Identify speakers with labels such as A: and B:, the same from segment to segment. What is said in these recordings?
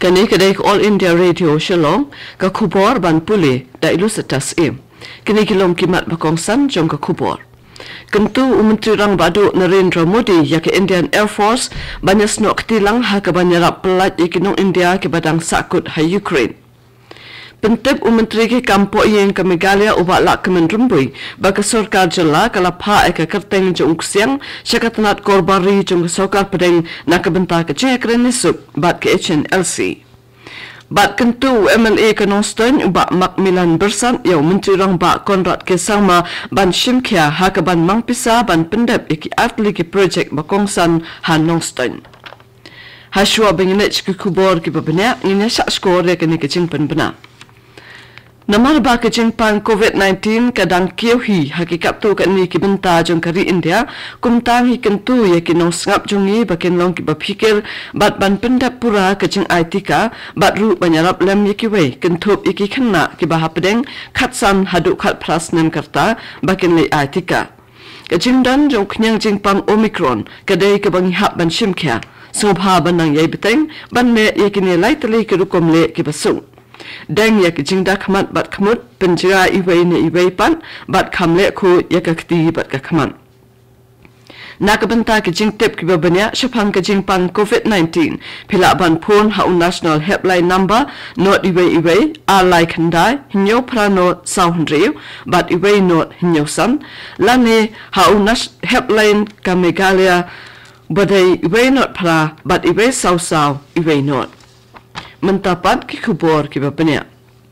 A: Kani kedai All India Radio Shillong ka khubor ban puli da ilus atas im. Kini kilom kimat bakongsan jong ka khubor. Kentu Menteri Rang Badu Narendra Modi ya ke Indian Air Force banyak snok tilang ha ke banyarap pelat ikinong India ke badang sakut ha Ukraine. Pentep Menteri ke kampo yang ke Meghalaya ubak lak kemenrumbui baka sorkar jela kalapa ke kerteng jong siang syakatanat korbari jong sokar pedeng nak bentar ke cek renisuk bat ke HNLC. Bat kentu MLA ke Noston ubak Macmillan Bersan yau Menteri Rang Bak Konrad ke Sangma ban Shimkia ha ke ban Mangpisa ban pendep iki atli ke projek bakongsan ha Noston. Haswa benginech ke kubor ke bebenak ini syak skor ya kini kecing pen benar. Namar ba ke jengpan COVID-19 kadang kiuhi hakikat tu kat ni ki benta jong kari India kumtang hi kentu ya ki nong sngap jongi baken long ki bapikir bat ban pendap pura ke jeng aitika bat ru banyarap lem ya ki wei kentup iki kena ki bahapedeng khatsan haduk khat pras nem karta baken le aitika ke jeng dan jong knyang jengpang Omicron kadai ke bangi hap ban shimkya sobha banang yai beteng ban me ya ki ne lai tali ke rukom le ki basung Deng ya kijingda kamat bat kamut penjara iwei ne iwei pan bat kamle ku ya kakti bat kakaman. Nakabenta kijing tip kibabanya syapang kijing pan COVID-19 pila ban pun hau national helpline number not iwei alai kandai hinyo prano sauhndriu bat iwei not hinyo san lani hau nas helpline ka Meghalaya badai iwei not pra bat iwei sau iwei not. Mentapat ki kubor ki bapanya.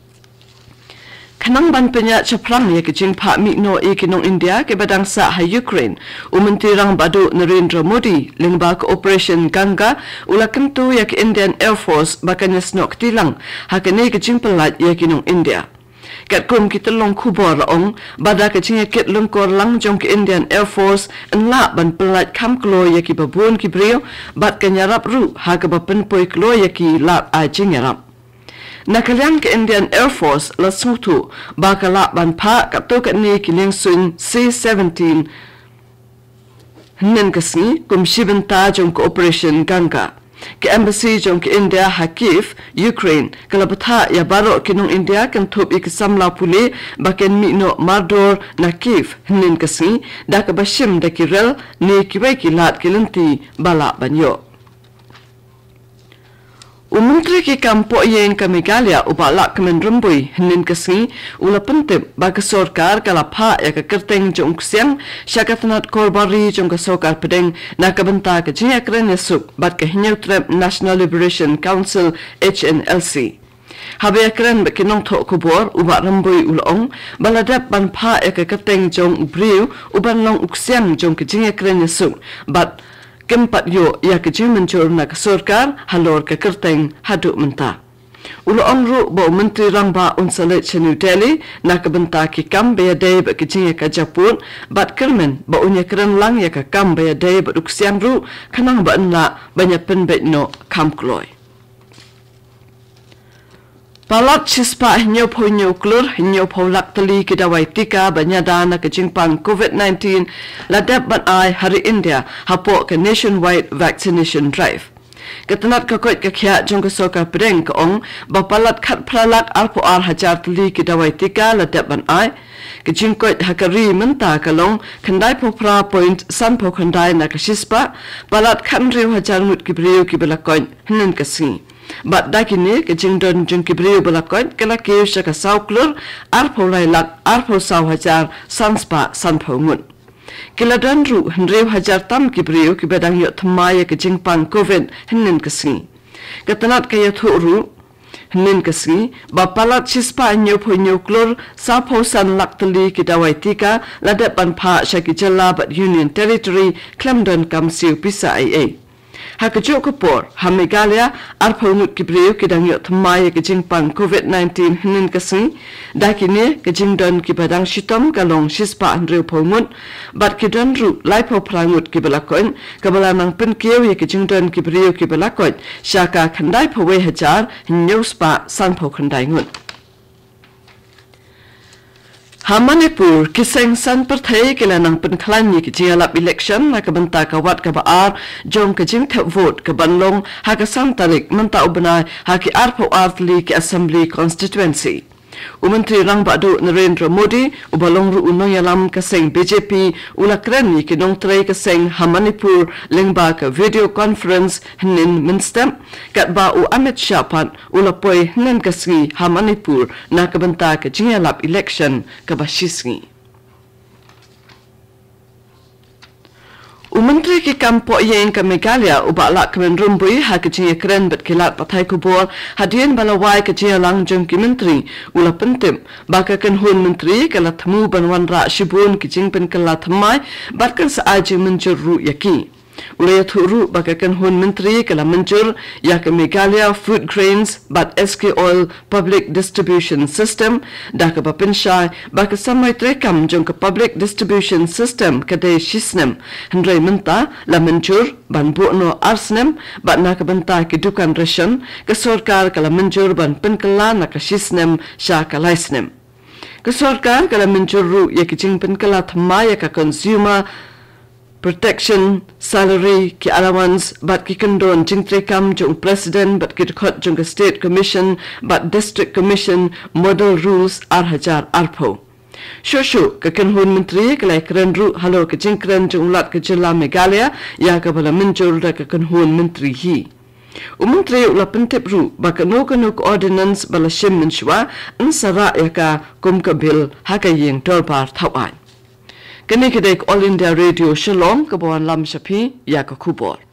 A: Kanang ban penya chaprang ya kijing pa mi no ikinong India ke badang sa ha Ukraine. Menteri Rang Badu Narendra Modi lingba ke Operation Ganga ulakan tu ya ke Indian Air Force bakanya snok tilang ha kene kijing pelat ya kinong India. Kat kum kita long kubor laong bada kecing ket long kor lang jong ke Indian Air Force enla ban pelat kam klo ya ki babun ki brio bat kanyarap ru ha ke bapen poi klo ya ki lap a jingarap nakalian ke Indian Air Force la sutu bakala ban pa kat to kat ni ki ling sun C-17 nen kasni kum shibenta jong ke Operation Ganga ke embassy jong ke India Kyiv Ukraine kalabata ya baro kinong India kan thup ik samla puli baken mi no mardor na Kyiv hnin kasi da ka bashim da kirel ni kiwai kilat kilenti bala banyo Menteri ke kampo yang ke Meghalaya ubalak kemenrumbui hnin kasi ula pentip bagi sorkar kalapa ya ke kerteng jong siang syakatanat korbari jong ke sokar pedeng nak benta ke jia kren yasuk bat ke Trap National Liberation Council HNLC Habaya kren bekinong tok kubor ubak rambui ulong baladap ban pa ya ke kerteng jong briu uban long uksiang jong ke jia kren yasuk bat Kempat yo ya kecil mencur nak sorkar halor ke kerteng haduk mentah. Ulo ongru bo Menteri Rang Ba unsalet New Delhi nak benta ki kam be day ba kecil ya Japun bat kermen ba unya keren lang ya ka kam be day ba uksian ru kanang ba enla banyak penbet no kam kloy. Palat chispa hinyo po klur hinyo po laktali kidawai tika banyada na kejingpang COVID-19 ladap ban ai hari India hapo ke nationwide vaccination drive. Ketanat kakot kakya jong kesoka pedeng keong bapalat kat pralak alpo hajar tali kidawai tika ladap ban ai kejingkot hakari menta kalong kendai po pra point san po kendai na kesispa palat kan riu hajar mut kibriu kibelakon henen kasi. Bat dakini ke jingdon jung kibriu belakon kala ke syaka sauklur arpo lailak arpo sau hajar sanspa sanpo ngun kila danru henriu hajar tam kibriu ki bedang yo thmaya ke jingpang covid henen kasi katanat kaya thuru henen kasi bapalat chispa nyo po klur sapo san laktali ki dawai tika ladap ban pha syaki jalla bat union territory klamdon kamsiu pisa AA Hakajuk kupor, Meghalaya arpo ngut kibriu kidang yot thmaya kejingpang COVID-19 hinin kasi, dakini kejingdon kibadang shitom kalong shispa andriu pongut, bat kidon ru laipo prangut kibalakon, kabalanang penkiu ya kejingdon kibriu kibalakon, syaka kandai pawe hajar hinyo spa sanpo kandai ngut. Manipur kiseng san perthai kilanang penklan ki jialap election na kabanta kawat kabaar jong kajing thep vote kabanlong ha ka sam tarik manta ubna ha ki arpo artli ki assembly constituency. Umantri rang badu Narendra Modi ubalong ru unoyalam kaseng BJP ulakren ki nong tray kaseng Manipur lingba ka video conference hnin minstem kat ba u Amit Shah pat ulapoi hnen kasngi Manipur na kabanta ka jingalap election ka bashisngi. Umantri ki kampo yang ke Meghalaya ubala kemen rumbui ha kejia keren bet kilat patai kubur hadian balawai kejia lang jong ki menteri ula pentim baka kan hun menteri kala temu banwan ra shibun kijing pen kala thamai batkan saaji menjur ru yaki. Ulaya thuru baka kan hun menteri kala menjur ya ke Meghalaya food grains but SK oil public distribution system dah ke bapenshai baka samai trekam jong ke public distribution system kadai shisnem hendrai menta la menjur ban buno arsnem bat na ke benta ke dukan ration ke sarkar kala menjur ban penkala na ke shisnem sha kalaisnem ke sarkar kala menjur ru ya ke jing penkala thamai ya ke consumer protection salary ki allowance but ki kondon jing trekam jong president but ki khot jong state commission but district commission model rules ar hajar arpo shoshu ka kan hun menteri kalai kren ru halo ka jing kren jong lat ka jilla Meghalaya ya ka bala menjur da ka kan hun menteri hi Umantri ula pentip ru baka no ordinance bala shim menshwa ansara ya ka kum ka bill haka yeng torbar thawai Kini kedek All India Radio Shillong kabawan lam shapi ya ka kubor.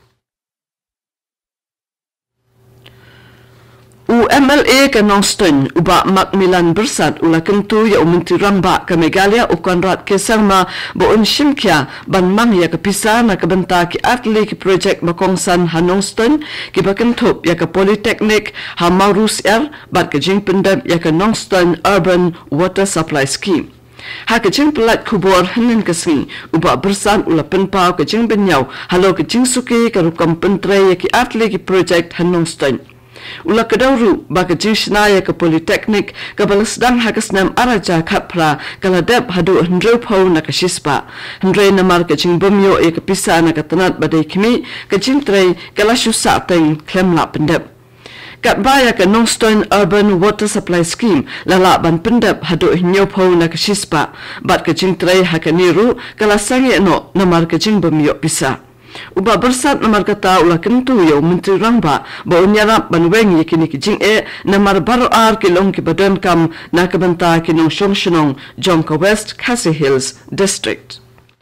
A: UMLA ka Nongston uba Macmillan bersat ula kentu ya uminti rangba ka Meghalaya ukanrat kesangma boon shimkya ban mang ya ka pisa na kabenta ki atli ki project makongsan ha Nongston ki bakentup ya ka Polytechnic ha Maurus bat ka jingpendam ya ka Nongston Urban Water Supply Scheme. Ha kejing pelat kubur henen kesing uba bersan ula penpau kejing benyau halo kejing suki karukam pentre ya ki atli ki project Nongston ula kedauru ba kejing shnaya ke Polytechnic ka balasdang ha kesnam araja khapra kala dep hadu hendro pau na kashispa hendre namar kejing bomyo ya ke pisa na katanat badai kimi kejing tre kala shusa teng klemla pendep kat baya ke Nongston Urban Water Supply Scheme lala ban pendap hadu nyopo na kashispa bat kejing tray hakaniru kala sangi no namar kejing bemyo pisa uba bersat namar kata ula kentu ya menteri rangba ba unyarap ban weng yakini kejing namar baru ar kilong ki badan kam na kabenta kinong Shillong Jongka West Khasi Hills District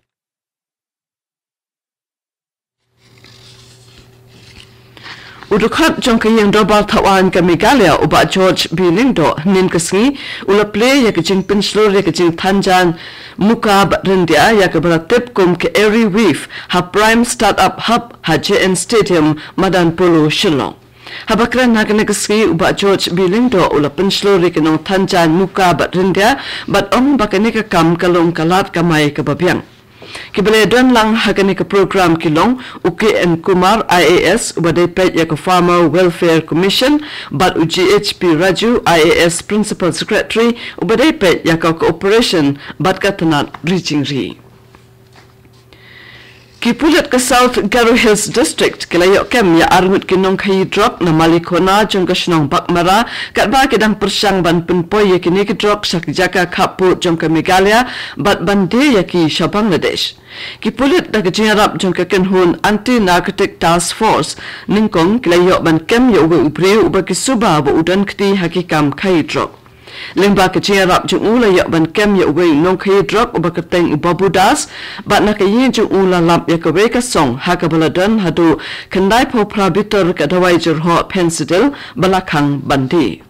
A: Udukhat jong kayang dobal tawan ka Meghalaya uba George B. Lingdo nin kasngi ula play ya kajing penslur ya kajing tanjan muka batrendia ya kabaratip kum ke Airy Reef ha prime startup hub ha JN Stadium Madan Polo Shillong. Habakran nagane kasngi uba George B. Lingdo ula penslur ya kanong tanjan muka batrendia bat ong bakane ka kam kalong kalat kamay kababyang. Kibale don lang hakani ka program kilong UKN Kumar IAS ubadai pet ya ka Farmer Welfare Commission but UGHP Raju IAS Principal Secretary ubadai pet ya ka cooperation but katanat reaching ri Kipulat ke South Garo Hills District kilayok kem ya armut kinong kayi drop na malikona jong kasnong bakmara kat ba kedang persang ban penpoy ya kini ke drop sak jaka kapu jong ke Meghalaya bat bande ya ki sha Bangladesh Kipulat da kejingarap jong ke kenhun anti-narcotic task force ningkong kilayok ban kem ya uwe ubreu uba kisuba ba udan kti hakikam kayi drop Lingba kejingarap jong ula ya ban kem ya uwe nong kayi drop uba keteng ubabudas bat na kayi jong ula lap ya kawe kasong haka baladan hadu kendai po prabitor kadawai jerho pensidil balakang bandi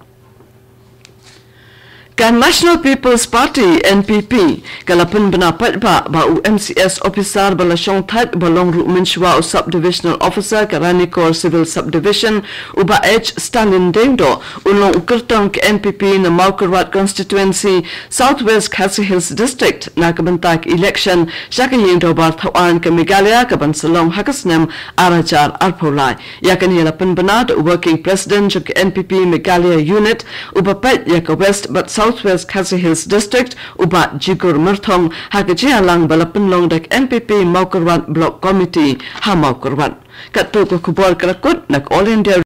A: Kan National People's Party NPP kalapun benapat ba UMCS officer balasong tat balong ru menshwa subdivisional officer karani kor civil subdivision uba H Stalin Dengdo ulong ukertong ke NPP na Maukarat constituency Southwest Khasi Hills District na kabentak election syakayin dobar tawan ke Meghalaya kaban selong hakasnem arajar arpolai yakani lapun benad working president ke NPP Meghalaya unit uba pet ya ke West but South Southwest Khasi Hills District ubat jigur merthong hagaji alang balapenlong dek MPP Maukerwan Block Committee ha Maukerwan. Kat tu ko kubor kelakut nak All India